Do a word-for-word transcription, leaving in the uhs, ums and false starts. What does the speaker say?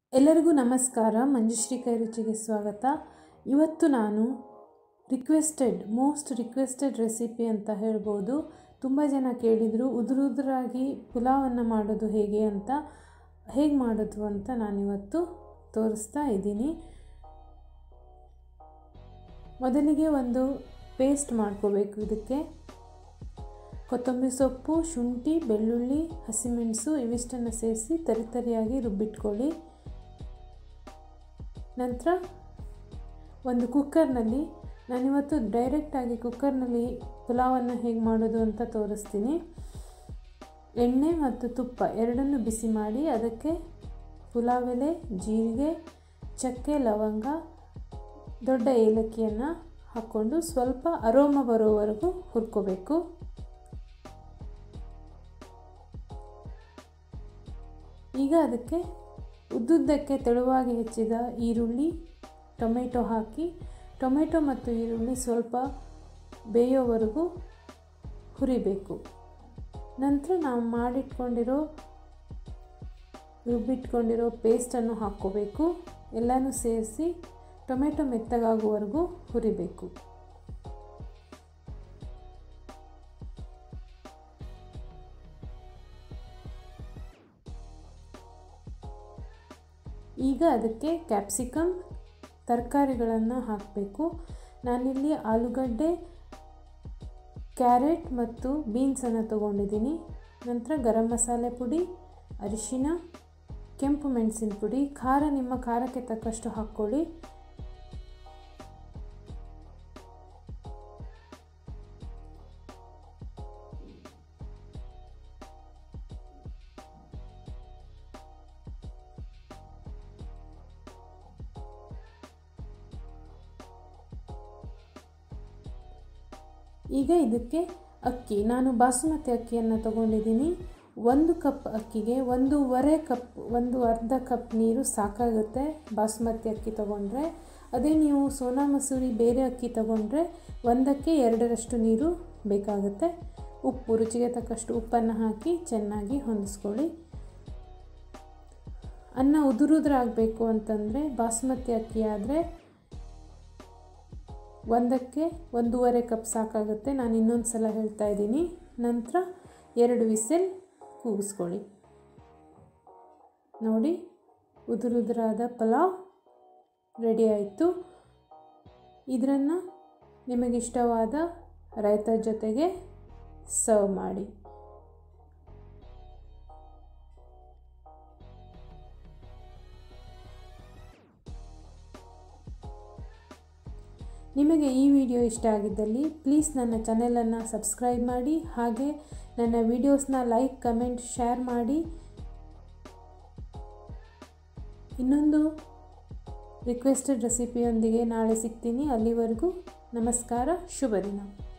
ಎಲ್ಲರಿಗೂ ನಮಸ್ಕಾರ. ಮಂಜುಶ್ರೀ ಕೈ ರುಚಿಗೆ ಸ್ವಾಗತ. ಇವತ್ತು ನಾನು ರಿಕ್ವೆಸ್ಟೆಡ್ ಮೋಸ್ಟ್ ರಿಕ್ವೆಸ್ಟೆಡ್ ರೆಸಿಪಿ ಅಂತ ಹೇಳ್ಬೋದು. ತುಂಬ ಜನ ಕೇಳಿದರು ಉದುರುದುರಾಗಿ ಪುಲಾವನ್ನು ಮಾಡೋದು ಹೇಗೆ ಅಂತ. ಹೇಗೆ ಮಾಡೋದು ಅಂತ ನಾನಿವತ್ತು ತೋರಿಸ್ತಾ ಇದ್ದೀನಿ. ಮೊದಲಿಗೆ ಒಂದು ಪೇಸ್ಟ್ ಮಾಡ್ಕೋಬೇಕು. ಇದಕ್ಕೆ ಕೊತ್ತಂಬರಿ ಸೊಪ್ಪು, ಶುಂಠಿ, ಬೆಳ್ಳುಳ್ಳಿ, ಹಸಿಮೆಣಸು ಇವಿಷ್ಟನ್ನು ಸೇರಿಸಿ ತರಿತರಿಯಾಗಿ ರುಬ್ಬಿಟ್ಕೊಳ್ಳಿ. ನಂತರ ಒಂದು ಕುಕ್ಕರ್ನಲ್ಲಿ, ನಾನಿವತ್ತು ಡೈರೆಕ್ಟಾಗಿ ಕುಕ್ಕರ್ನಲ್ಲಿ ಪುಲಾವನ್ನು ಹೇಗೆ ಮಾಡೋದು ಅಂತ ತೋರಿಸ್ತೀನಿ. ಎಣ್ಣೆ ಮತ್ತು ತುಪ್ಪ ಎರಡನ್ನು ಬಿಸಿ ಮಾಡಿ ಅದಕ್ಕೆ ಪುಲಾವ್ ಎಲೆ, ಜೀರಿಗೆ, ಚಕ್ಕೆ, ಲವಂಗ, ದೊಡ್ಡ ಏಲಕ್ಕಿಯನ್ನು ಹಾಕ್ಕೊಂಡು ಸ್ವಲ್ಪ ಅರೋಮ ಬರೋವರೆಗೂ ಹುರ್ಕೋಬೇಕು. ಈಗ ಅದಕ್ಕೆ ಉದ್ದುದ್ದಕ್ಕೆ ತೆಳುವಾಗಿ ಹೆಚ್ಚಿದ ಈರುಳ್ಳಿ, ಟೊಮೆಟೊ ಹಾಕಿ ಟೊಮೆಟೊ ಮತ್ತು ಈರುಳ್ಳಿ ಸ್ವಲ್ಪ ಬೇಯೋವರೆಗೂ ಹುರಿಬೇಕು. ನಂತರ ನಾವು ಮಾಡಿಟ್ಕೊಂಡಿರೋ ರುಬ್ಬಿಟ್ಕೊಂಡಿರೋ ಪೇಸ್ಟನ್ನು ಹಾಕ್ಕೋಬೇಕು. ಎಲ್ಲನೂ ಸೇರಿಸಿ ಟೊಮೆಟೊ ಮೆತ್ತಗಾಗುವವರೆಗೂ ಹುರಿಬೇಕು. ಈಗ ಅದಕ್ಕೆ ಕ್ಯಾಪ್ಸಿಕಮ್, ತರಕಾರಿಗಳನ್ನು ಹಾಕಬೇಕು. ನಾನಿಲ್ಲಿ ಆಲೂಗಡ್ಡೆ, ಕ್ಯಾರೆಟ್ ಮತ್ತು ಬೀನ್ಸನ್ನು ತೊಗೊಂಡಿದ್ದೀನಿ. ನಂತರ ಗರಂ ಮಸಾಲೆ ಪುಡಿ, ಅರಿಶಿನ, ಕೆಂಪು ಮೆಣಸಿನ ಪುಡಿ, ಖಾರ ನಿಮ್ಮ ಖಾರಕ್ಕೆ ತಕ್ಕಷ್ಟು ಹಾಕ್ಕೊಳ್ಳಿ. ಈಗ ಇದಕ್ಕೆ ಅಕ್ಕಿ, ನಾನು ಬಾಸುಮತಿ ಅಕ್ಕಿಯನ್ನು ತಗೊಂಡಿದ್ದೀನಿ. ಒಂದು ಕಪ್ ಅಕ್ಕಿಗೆ ಒಂದೂವರೆ ಕಪ್ ಒಂದು ಅರ್ಧ ಕಪ್ ನೀರು ಸಾಕಾಗುತ್ತೆ ಬಾಸುಮತಿ ಅಕ್ಕಿ ತಗೊಂಡ್ರೆ. ಅದೇ ನೀವು ಸೋನಾ ಮಸೂರಿ ಬೇರೆ ಅಕ್ಕಿ ತಗೊಂಡ್ರೆ ಒಂದಕ್ಕೆ ಎರಡರಷ್ಟು ನೀರು ಬೇಕಾಗುತ್ತೆ. ಉಪ್ಪು, ರುಚಿಗೆ ತಕ್ಕಷ್ಟು ಉಪ್ಪನ್ನು ಹಾಕಿ ಚೆನ್ನಾಗಿ ಹೊಂದಿಸ್ಕೊಳ್ಳಿ. ಅನ್ನ ಉದುರುದ್ರಾಗಬೇಕು ಅಂತಂದರೆ ಬಾಸುಮತಿ ಅಕ್ಕಿ ಆದರೆ ಒಂದಕ್ಕೆ ಒಂದೂವರೆ ಕಪ್ ಸಾಕಾಗುತ್ತೆ. ನಾನು ಇನ್ನೊಂದು ಸಲ ಹೇಳ್ತಾ ಇದ್ದೀನಿ. ನಂತರ ಎರಡು ವಿಸಿಲ್ ಕೂಗಿಸ್ಕೊಳ್ಳಿ. ನೋಡಿ, ಉದುರುದುರಾದ ಪಲಾವ್ ರೆಡಿ ಆಯಿತು. ಇದನ್ನು ನಿಮಗಿಷ್ಟವಾದ ರೈತ ಜೊತೆಗೆ ಸರ್ವ್ ಮಾಡಿ. ನಿಮಗೆ ಈ ವಿಡಿಯೋ ಇಷ್ಟ ಆಗಿದ್ದಲ್ಲಿ ಪ್ಲೀಸ್ ನನ್ನ ಚಾನೆಲನ್ನು ಸಬ್ಸ್ಕ್ರೈಬ್ ಮಾಡಿ. ಹಾಗೆ ನನ್ನ ವಿಡಿಯೋಸ್ನ ಲೈಕ್, ಕಮೆಂಟ್, ಶೇರ್ ಮಾಡಿ. ಇನ್ನೊಂದು ರಿಕ್ವೆಸ್ಟೆಡ್ ರೆಸಿಪಿಯೊಂದಿಗೆ ನಾಳೆ ಸಿಗ್ತೀನಿ. ಅಲ್ಲಿವರೆಗೂ ನಮಸ್ಕಾರ, ಶುಭ ದಿನ.